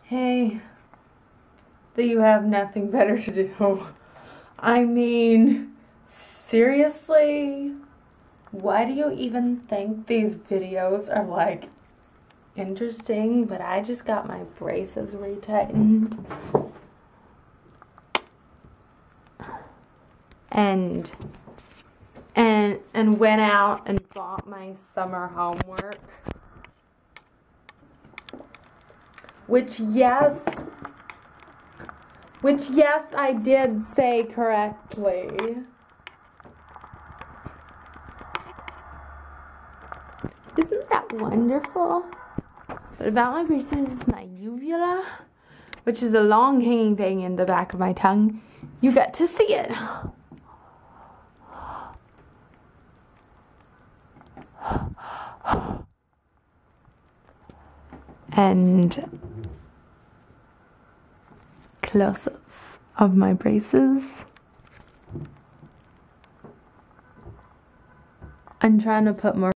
Hey, that you have nothing better to do. I mean, seriously? Why do you even think these videos are like interesting? But I just got my braces retightened. And went out and bought my summer homework. Which yes, I did say correctly. Isn't that wonderful? But about my braces is my uvula, which is a long hanging thing in the back of my tongue. You got to see it. And close-ups of my braces. I'm trying to put more